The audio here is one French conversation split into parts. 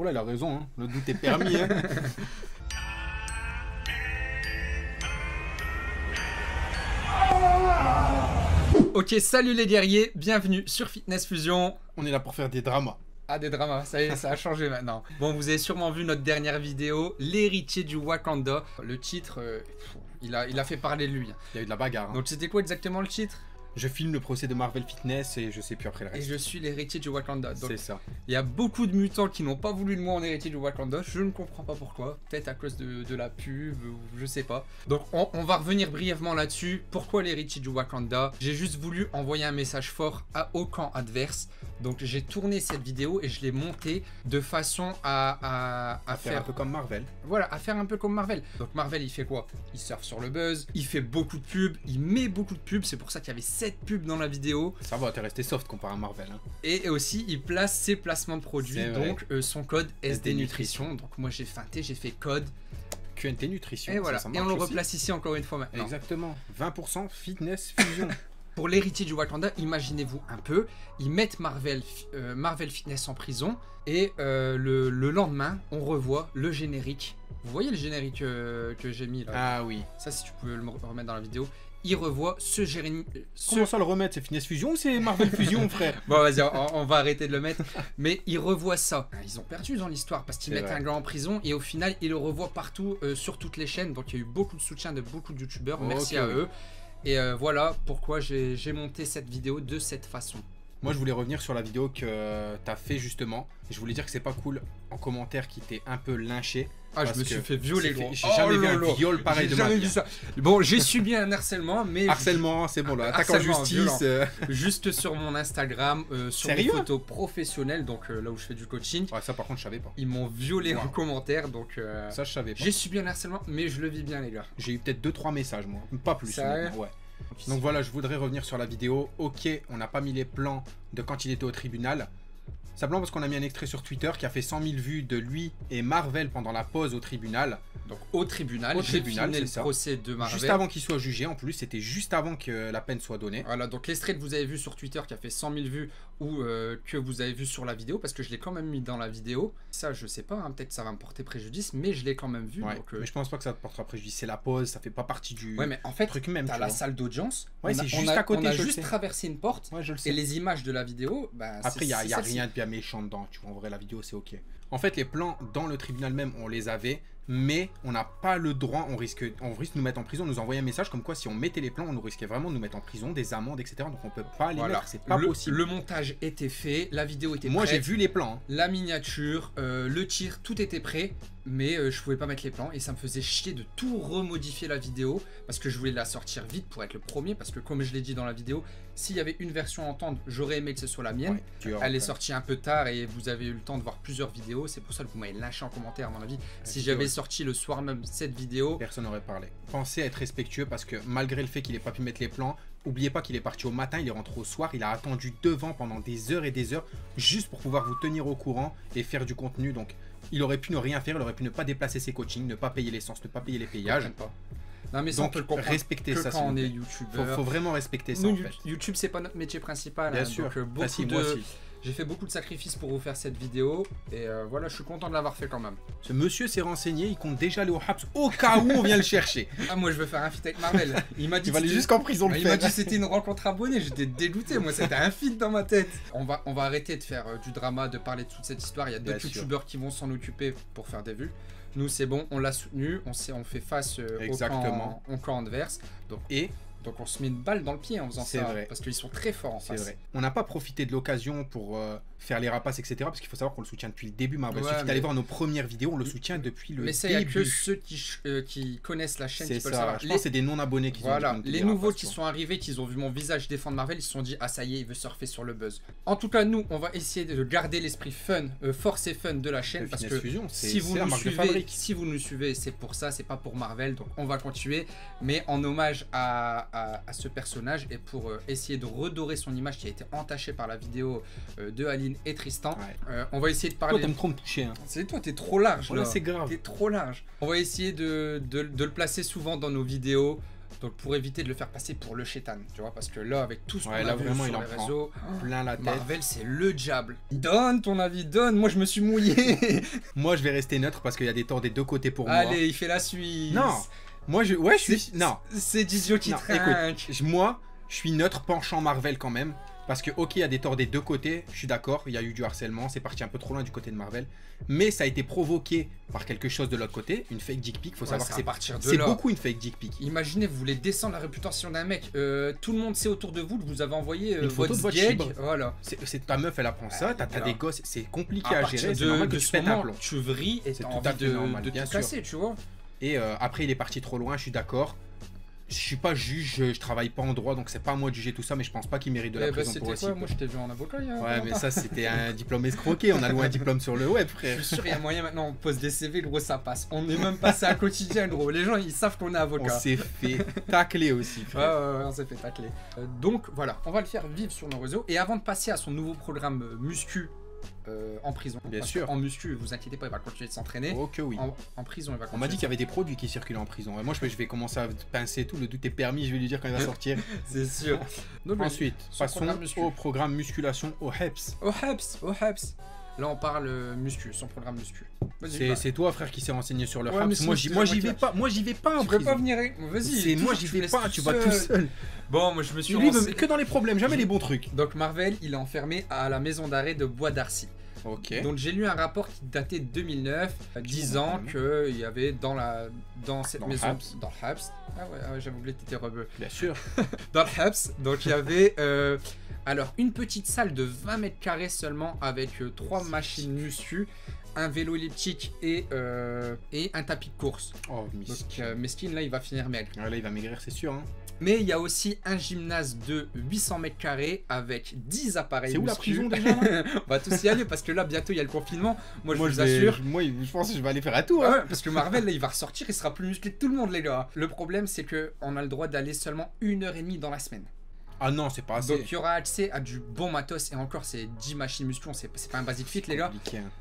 Oh là, il a raison, hein. Le doute est permis. Hein. Ok, salut les guerriers, bienvenue sur Fitness Fusion. On est là pour faire des dramas. Ah, des dramas, ça y est, ça a changé maintenant. Bon, vous avez sûrement vu notre dernière vidéo, l'héritier du Wakanda. Le titre, il a fait parler de lui. Il y a eu de la bagarre. Hein. Donc c'était quoi exactement le titre? Je filme le procès de Marvel Fitness et je sais plus après le Et reste. je suis l'héritier du Wakanda. C'est ça. Il y a beaucoup de mutants qui n'ont pas voulu de moi en héritier du Wakanda. Je ne comprends pas pourquoi. Peut-être à cause de la pub ou je sais pas. Donc on va revenir brièvement là-dessus. Pourquoi l'héritier du Wakanda? J'ai juste voulu envoyer un message fort au camp adverse. Donc j'ai tourné cette vidéo et je l'ai montée de façon à faire un peu comme Marvel. Voilà, à faire un peu comme Marvel. Donc Marvel, il fait quoi? Il surfe sur le buzz, il fait beaucoup de pubs, il met beaucoup de pubs. C'est pour ça qu'il y avait 7 pubs dans la vidéo. Ça va, t'es resté soft comparé à Marvel. Hein. Et aussi, il place ses placements de produits, donc son code SD Nutrition. Donc moi, j'ai feinté, j'ai fait code QNT Nutrition. Et voilà, ça et on le aussi. replace ici encore une fois maintenant. Exactement, 20% Fitness Fusion. Pour l'héritier du Wakanda, imaginez-vous un peu, ils mettent Marvel Fitness en prison et le lendemain, on revoit le générique. Vous voyez le générique que j'ai mis là? Ah oui. Ça, si tu pouvais le remettre dans la vidéo. Il revoit ce générique. Comment ça le remettre? C'est Fitness Fusion ou c'est Marvel Fusion, frère? Bon, vas-y, on va arrêter de le mettre. Mais il revoit ça. Ils ont perdu dans l'histoire parce qu'ils mettent un gars en prison et au final, ils le revoient partout sur toutes les chaînes. Donc, il y a eu beaucoup de soutien de beaucoup de youtubeurs. Merci à eux. Et voilà pourquoi j'ai monté cette vidéo de cette façon. Moi, je voulais revenir sur la vidéo que tu as fait justement. Et je voulais dire que c'est pas cool en commentaire qui t'est un peu lynché. Ah, je me suis fait violer, gros. J'ai jamais vu un viol pareil de ma vie. Ça. Bon, j'ai subi un harcèlement, mais... Harcèlement, c'est bon là. Attaque en justice. Juste sur mon Instagram, sur mes photos professionnelles, donc là où je fais du coaching. Ouais, ça par contre, je savais pas. Ils m'ont violé en commentaire, donc... ça, je savais pas. J'ai subi un harcèlement, mais je le vis bien, les gars. J'ai eu peut-être 2-3 messages, moi. Pas plus. Ouais. Donc voilà, je voudrais revenir sur la vidéo. Ok, on n'a pas mis les plans de quand il était au tribunal. Simplement parce qu'on a mis un extrait sur Twitter qui a fait 100 000 vues de lui et Marvel pendant la pause au tribunal. Donc au tribunal, c'est le procès de Marvel. Juste avant qu'il soit jugé, en plus, c'était juste avant que la peine soit donnée. Voilà, donc l'extrait que vous avez vu sur Twitter qui a fait 100 000 vues ou que vous avez vu sur la vidéo, parce que je l'ai quand même mis dans la vidéo. Ça, je sais pas, hein, peut-être ça va me porter préjudice, mais je l'ai quand même vu. Ouais, donc, mais je pense pas que ça te portera préjudice. C'est la pause, ça fait pas partie du ouais, mais en fait, truc même. T'as la salle d'audience. Ouais, c'est juste à côté. On a juste traversé une porte. Ouais, je le sais. Et les images de la vidéo, bah, après, il y a rien de bien méchant dedans. Tu vois, en vrai, la vidéo, c'est ok. En fait, les plans dans le tribunal même, on les avait, mais on n'a pas le droit, on risque de nous mettre en prison, nous envoyer un message comme quoi si on mettait les plans, on nous risquait vraiment de nous mettre en prison, des amendes, etc. Donc on peut pas les mettre, c'est pas possible. Le montage était fait, la vidéo était prête. Moi j'ai vu les plans. Hein. La miniature, le tir, tout était prêt, mais je pouvais pas mettre les plans et ça me faisait chier de tout remodifier la vidéo parce que je voulais la sortir vite pour être le premier parce que comme je l'ai dit dans la vidéo, s'il y avait une version à entendre, j'aurais aimé que ce soit la mienne. Ouais, elle est sortie un peu tard et vous avez eu le temps de voir plusieurs vidéos, c'est pour ça que vous m'avez lâché en commentaire à mon avis. Si j'avais sorti le soir même cette vidéo, personne n'aurait parlé. Pensez à être respectueux parce que malgré le fait qu'il ait pas pu mettre les plans, n'oubliez pas qu'il est parti au matin, il est rentré au soir, il a attendu devant pendant des heures et des heures juste pour pouvoir vous tenir au courant et faire du contenu. Donc il aurait pu ne rien faire, il aurait pu ne pas déplacer ses coachings, ne pas payer l'essence, ne pas payer les payages. Non mais ça, on peut le comprendre respecter ça quand on est youtubeur. Faut vraiment respecter ça. Nous, en fait. YouTube c'est pas notre métier principal. Bien sûr. Donc, j'ai fait beaucoup de sacrifices pour vous faire cette vidéo et voilà, je suis content de l'avoir fait quand même. Ce monsieur s'est renseigné, il compte déjà aller au Habs au cas où on vient le chercher. Ah, moi je veux faire un feat avec Marvel. Il m'a dit il va aller jusqu'en prison le faire. Il m'a dit c'était une rencontre abonnée, j'étais dégoûté, moi c'était un feat dans ma tête. On va arrêter de faire du drama, de parler de toute cette histoire, il y a d'autres youtubeurs qui vont s'en occuper pour faire des vues. Nous c'est bon, on l'a soutenu, on fait face au camp adverse. Donc on se met une balle dans le pied en faisant ça, parce qu'ils sont très forts en face. C'est vrai. On n'a pas profité de l'occasion pour faire les rapaces, etc. Parce qu'il faut savoir qu'on le soutient depuis le début. Marvel, suffit d'aller voir nos premières vidéos, on le soutient depuis le début. Mais ça, il n'y a que ceux qui connaissent la chaîne qui peuvent le savoir. Je pense que c'est des non-abonnés qui ont les nouveaux qui sont arrivés, qui ont vu mon visage défendre Marvel, ils se sont dit ah ça y est, il veut surfer sur le buzz. En tout cas, nous, on va essayer de garder l'esprit fun, force et fun de la chaîne, parce que si vous nous suivez, c'est pour ça, c'est pas pour Marvel. Donc on va continuer, mais en hommage à ce personnage et pour essayer de redorer son image qui a été entachée par la vidéo de Aline et Tristan. On va essayer de parler. Toi, t'aimes trop me toucher. Hein. C'est toi, t'es trop large. Là, c'est grave. T'es trop large. On va essayer de le placer souvent dans nos vidéos. Donc pour éviter de le faire passer pour le chétan, tu vois, parce que là, avec tout ce qu'on a vu vraiment, sur les réseaux, plein la tête. Marvel, c'est le diable. Donne ton avis, donne. Moi, je me suis mouillé. Moi, je vais rester neutre parce qu'il y a des torts des deux côtés pour moi. Allez, il fait la Suisse. Non. Moi, je suis... Non. C'est d'idiot qui trinque. Écoute, moi, je suis neutre penchant Marvel quand même. Parce que, ok, il y a des torts des deux côtés, je suis d'accord, il y a eu du harcèlement, c'est parti un peu trop loin du côté de Marvel. Mais ça a été provoqué par quelque chose de l'autre côté, une fake dick pic. Faut savoir que c'est beaucoup une fake dick pic. Imaginez, vous voulez descendre la réputation d'un mec, tout le monde sait autour de vous que vous avez envoyé une photo de votre gag, voilà. C'est ta meuf, elle apprend ça, t'as des gosses, c'est compliqué à gérer, c'est normal que tu pètes un plomb. Tu vrilles et t'as envie de tout casser, tu vois. Et après, il est parti trop loin, je suis d'accord. Je suis pas juge, je travaille pas en droit, donc c'est pas à moi de juger tout ça, mais je pense pas qu'il mérite de la prison pour aussi. Moi je t'ai vu en avocat. Ouais, mais ça c'était un diplôme escroqué, on a loué un diplôme sur le web, frère. Je suis sûr, il y a moyen maintenant, on pose des CV, gros, ça passe. On est même passé à quotidien, gros. Les gens ils savent qu'on est avocat. On s'est fait tacler aussi, frère. Ouais, on s'est fait tacler. Donc voilà, on va le faire vivre sur nos réseaux. Et avant de passer à son nouveau programme muscu. En prison. Bien sûr. En muscu, vous inquiétez pas, il va continuer de s'entraîner. Oh que oui. En prison, il va continuer. On m'a dit qu'il y avait des produits qui circulaient en prison. Et moi, je vais commencer à pincer tout. Le doute est permis. Je vais lui dire quand il va sortir. C'est sûr. Donc, ensuite, passons au programme musculation au HEPS. Au HEPS. Là, on parle muscu, son programme muscu. C'est toi, frère, qui s'est renseigné sur le HEPS. Moi, j'y vais pas. Moi, j'y vais pas en prison. Tu peux pas venir. Vas-y. Moi, j'y vais pas. Tu vas tout seul. Bon, moi, je me suis renseigné que dans les problèmes, jamais les bons trucs. Donc, Marvel, il est enfermé à la maison d'arrêt de Bois d'Arcy. Okay. Donc j'ai lu un rapport qui datait de 2009 disant qu'il y avait dans cette maison dans le HEPS. Ah ouais, j'avais oublié que t'étais rebeu. Bien sûr. Dans le HEPS, donc il y avait alors une petite salle de 20 mètres carrés seulement avec 3 machines muscu, un vélo elliptique et un tapis de course. Oh, Meskin là il va finir maigre. Ouais, là il va maigrir c'est sûr. Hein. Mais il y a aussi un gymnase de 800 mètres carrés avec 10 appareils. C'est où la prison déjà là? On va tous y aller parce que là bientôt il y a le confinement. Moi je vous assure. Moi je pense que je vais aller faire un tour. Hein. Ouais, parce que Marvel là il va ressortir, il sera plus musclé que tout le monde les gars. Le problème c'est que on a le droit d'aller seulement 1h30 dans la semaine. Ah non, c'est pas assez. Donc il y aura accès à du bon matos et encore c'est 10 machines muscu, c'est pas un basic fit les gars.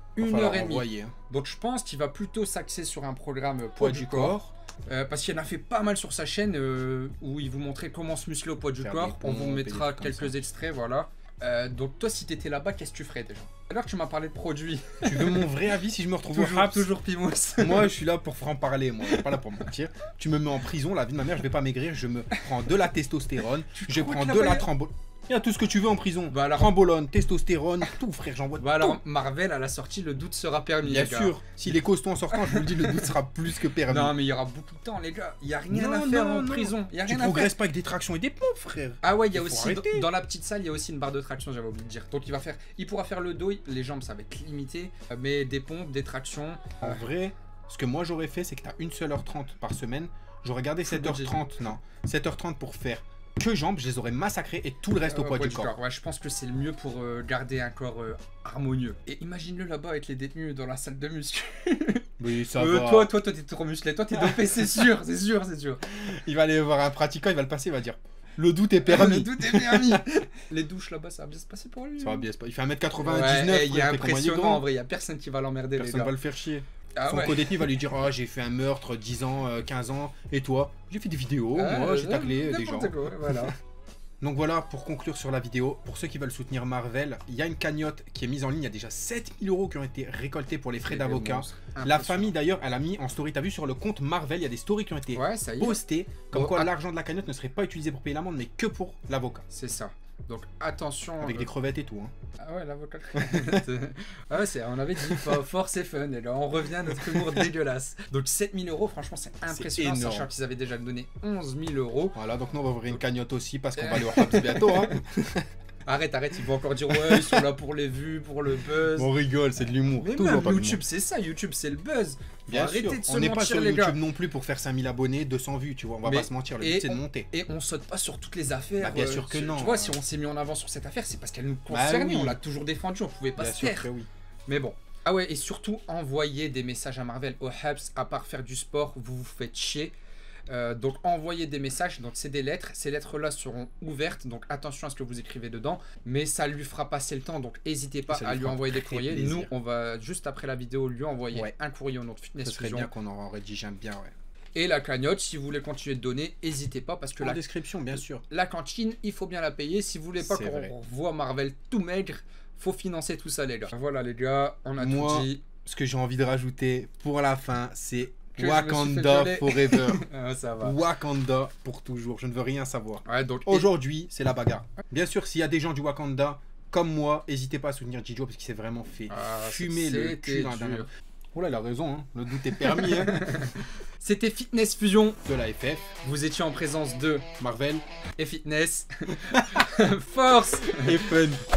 1h30. Hein. Donc je pense qu'il va plutôt s'axer sur un programme poids du corps. Parce qu'il en a fait pas mal sur sa chaîne où il vous montrait comment se muscler au poids du corps. On vous mettra quelques extraits, voilà. Donc toi si t'étais là-bas, qu'est-ce que tu ferais déjà? Alors que tu m'as parlé de produits. Tu veux mon vrai avis si je me retrouve toujours Pimous. Moi je suis là pour franc-parler, moi je suis pas là pour mentir. Tu me mets en prison, la vie de ma mère, je vais pas maigrir, je me prends de la testostérone, je prends de la trambolone. Il y a tout ce que tu veux en prison. Bah alors... Trambolone, testostérone, tout frère, j'envoie bah alors Marvel à la sortie, le doute sera permis. Bien sûr, s'il est costaud en sortant, je vous le dis, le doute sera plus que permis. Non mais il y aura beaucoup de temps les gars, il y a rien à faire en prison. Y a rien tu progresses pas avec des tractions et des pompes frère. Ah ouais, il y a aussi dans la petite salle, il y a aussi une barre de traction, j'avais oublié de dire. Donc il pourra faire le dos, les jambes ça va être limité, mais des pompes, des tractions. En vrai, ce que moi j'aurais fait, c'est que tu as une seule heure 30 par semaine. J'aurais gardé 7h30, non, 7h30 pour faire que jambes, je les aurais massacrés et tout le reste au poids du corps. Ouais, je pense que c'est le mieux pour garder un corps harmonieux. Et imagine-le là-bas avec les détenus dans la salle de muscu. Oui, ça va. Toi, t'es trop musclé. Toi, t'es dopé, c'est sûr. Il va aller voir un pratiquant, il va le passer, il va dire le doute est permis. Le doute est permis. Les douches là-bas, ça va bien se passer pour lui. Ça va bien se passer. Il fait 1m99. Ouais, il est impressionnant en vrai. Il y a personne qui va l'emmerder. Personne va le faire chier. Ah son co-détenu va lui dire oh, j'ai fait un meurtre 10 ans, 15 ans. Et toi? J'ai fait des vidéos. Moi, j'ai taclé des gens. Voilà. Donc voilà, pour conclure sur la vidéo, pour ceux qui veulent soutenir Marvel, il y a une cagnotte qui est mise en ligne, il y a déjà 7000 € qui ont été récoltés pour les frais d'avocat. La famille d'ailleurs, elle a mis en story, t'as vu sur le compte Marvel, il y a des stories qui ont été postées, comme quoi l'argent de la cagnotte ne serait pas utilisé pour payer l'amende, mais que pour l'avocat. C'est ça. Donc attention. Avec des crevettes et tout. Hein. Ah ouais, l'avocat. Ah ouais, on avait dit force et fun. Et là, on revient à notre humour dégueulasse. Donc 7000 €, franchement, c'est impressionnant. Sachant qu'ils avaient déjà donné 11 000 €. Voilà, donc nous, on va ouvrir une cagnotte aussi parce qu'on va aller au HEPS bientôt. Hein. Arrête, ils vont encore dire ouais, ils sont là pour les vues, pour le buzz. On rigole, c'est de l'humour. Mais même YouTube, c'est ça, YouTube, c'est le buzz. Bien sûr, on n'est pas sur YouTube non plus pour faire 5000 abonnés, 200 vues, tu vois, on va pas se mentir, le but c'est de monter. Et on saute pas sur toutes les affaires. Bah, bien sûr que non. Tu vois, si on s'est mis en avant sur cette affaire, c'est parce qu'elle nous concernait, on l'a toujours défendu, on pouvait pas se taire. Oui. Mais bon. Ah ouais, et surtout, envoyez des messages à Marvel au HEPS, à part faire du sport, vous vous faites chier. Donc envoyez des messages, donc c'est des lettres, ces lettres là seront ouvertes, donc attention à ce que vous écrivez dedans, mais ça lui fera passer le temps, donc n'hésitez pas à lui envoyer des courriers. Plaisir. Nous on va juste après la vidéo lui envoyer un courrier au nom de Fitness Ce serait Fusion. bien qu'on en rédige un bien, ouais. Et la cagnotte, si vous voulez continuer de donner, n'hésitez pas parce que la description, bien sûr. La cantine, il faut bien la payer. Si vous voulez pas qu'on voit Marvel tout maigre, faut financer tout ça, les gars. Voilà, les gars, on a tout dit. Ce que j'ai envie de rajouter pour la fin, c'est Wakanda forever. Ça va. Wakanda pour toujours. Je ne veux rien savoir. Ouais, donc aujourd'hui, c'est la bagarre. Bien sûr, s'il y a des gens du Wakanda comme moi, n'hésitez pas à soutenir Jijo parce qu'il s'est vraiment fait fumer le cul dans la dernière. Oh là, il a raison, hein. Le doute est permis. Hein. C'était Fitness Fusion de la FF. Vous étiez en présence de Marvel et Fitness. Force et Fun.